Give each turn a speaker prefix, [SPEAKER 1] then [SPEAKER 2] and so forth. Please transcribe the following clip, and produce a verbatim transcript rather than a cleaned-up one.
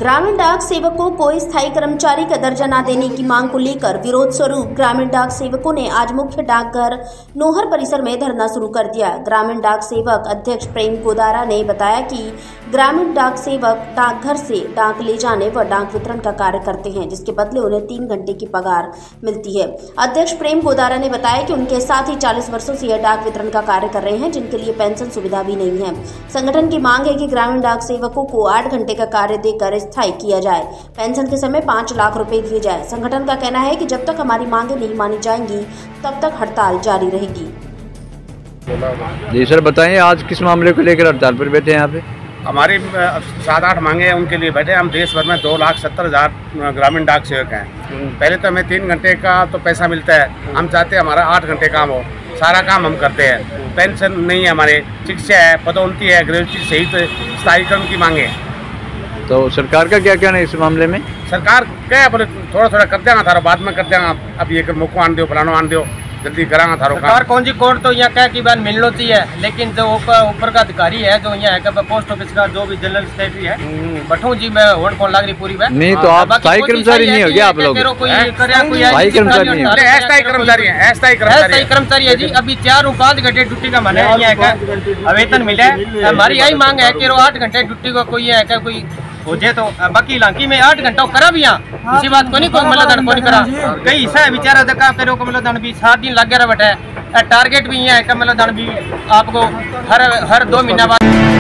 [SPEAKER 1] ग्रामीण डाक सेवकों को स्थायी कर्मचारी का दर्जा न देने की मांग को लेकर विरोध स्वरूप ग्रामीण डाक सेवकों ने आज मुख्य डाकघर नोहर परिसर में धरना शुरू कर दिया। ग्रामीण डाक सेवक अध्यक्ष प्रेम गोदारा ने बताया कि ग्रामीण डाक सेवक डाकघर से डाक ले जाने व डाक वितरण का कार्य करते हैं, जिसके बदले उन्हें तीन घंटे की पगार मिलती है। अध्यक्ष प्रेम गोदारा ने बताया कि उनके साथ ही चालीस वर्षों से यह डाक वितरण का कार्य कर रहे हैं, जिनके लिए पेंशन सुविधा भी नहीं है। संगठन की मांग है कि ग्रामीण डाक सेवकों को आठ घंटे का कार्य देकर स्थायी किया जाए, पेंशन के समय पाँच लाख रुपए दिए जाए। संगठन का कहना है कि जब तक हमारी मांगे नहीं मानी जाएंगी तब तक हड़ताल जारी रहेगी।
[SPEAKER 2] जी सर, बताइए आज किस मामले को लेकर हड़ताल पर बैठे हैं यहाँ पे?
[SPEAKER 3] हमारी सात आठ मांगे हैं, उनके लिए बैठे। हम देश भर में दो लाख सत्तर हज़ार ग्रामीण डाक सेवक हैं। पहले तो हमें तीन घंटे का तो पैसा मिलता है, हम चाहते हैं हमारा आठ घंटे काम हो, सारा काम हम करते हैं। पेंशन नहीं है, हमारे शिक्षा है, पदोन्नति है, ग्रेजुएटी सहित स्थायीकरण की मांगे हैं।
[SPEAKER 2] तो सरकार का क्या कहना है इस मामले में?
[SPEAKER 3] सरकार क्या बोले, थोड़ा थोड़ा कर देगा थारो, बाद में कर देगा। अब ये मौका आन दो, फलानो आन दो, जल्दी करांगा थारो काम।
[SPEAKER 4] सरकार कौन सी कोर्ट तो यहाँ कह की बात मिलना चाहिए, लेकिन जो ऊपर का अधिकारी है जो यहाँ है पोस्ट ऑफिस का जो भी जनरल सेक्रेटरी है बठू जी में वोट कौन लग रही पूरी बात
[SPEAKER 2] नहीं। तो आप स्थायी कर्मचारी नहीं हो क्या? आप लोग स्थायी कर्मचारी नहीं,
[SPEAKER 3] अस्थायी कर्मचारी है, अस्थायी
[SPEAKER 4] कर्मचारी है जी। अभी चार पाँच घंटे ड्यूटी का मन है, यहाँ वेतन मिले। हमारी यही मांग है कि आठ घंटे ड्यूटी को कोई है क्या कोई हो जाए। तो बाकी इलाकी में आठ घंटा करा भी यहाँ इसी बात को नहीं कोई मतलब को नहीं करा। कई हिस्सा है बेचारा का करो को मतलब भी सात दिन लग गया बैठा है। टारगेट भी यहाँ है मतलब भी आपको हर हर दो महीना बाद